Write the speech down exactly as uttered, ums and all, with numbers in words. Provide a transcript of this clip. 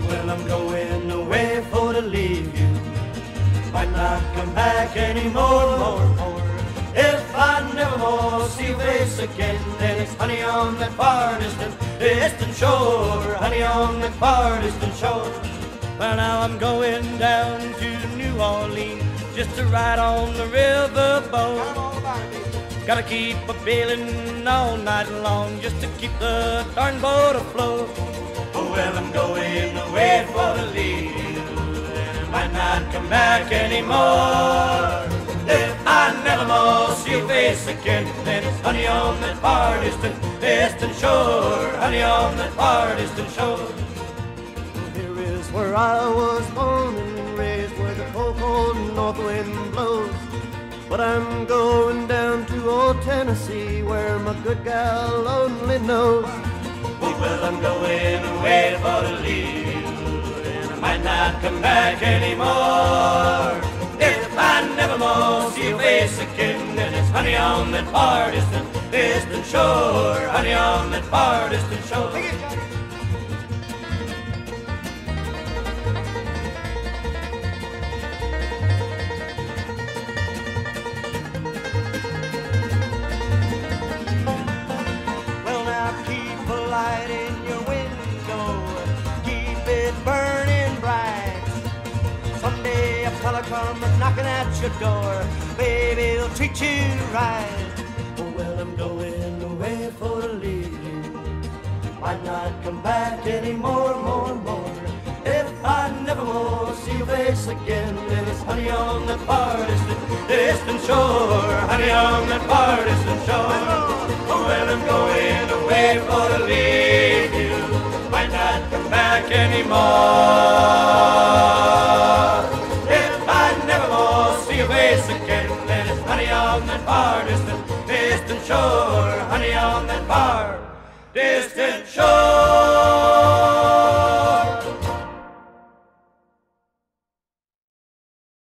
Well, I'm going away for to leave you. Might not come back anymore, more, more. If I never more see your face again, then it's honey on that far distant, distant shore. Honey on that far distant shore. Well, now I'm going down to New Orleans just to ride on the riverboat. Gotta keep a bailing all night long just to keep the darn boat afloat. Oh, well, I'm going away for to leave you, and I might not come back anymore. If I never more see your face again, then it's honey on that far distant, distant shore. Honey on that far distant shore. Here is where I was born and raised, where the cold, cold north wind blows. But I'm going down to old Tennessee, where my good gal only knows. Oh, well, I'm going away for to leave you, and I might not come back anymore. If I never more see your face again, then it's honey on that far distant, distant shore. Honey on that far distant shore. Well, now keep a light in your window, keep it burning bright. Someday a fella come knocking at your door, baby, he'll treat you right. Oh, well, I'm going away for to leave you. Might not come back anymore, more, more. If I never more see your face again, then it's honey on that far distant, distant shore. Honey on that far distant shore. Oh, well, I'm going away for to leave you. Might not come back anymore. Again, then it's honey on that far distant, distant shore. Honey on that far distant shore.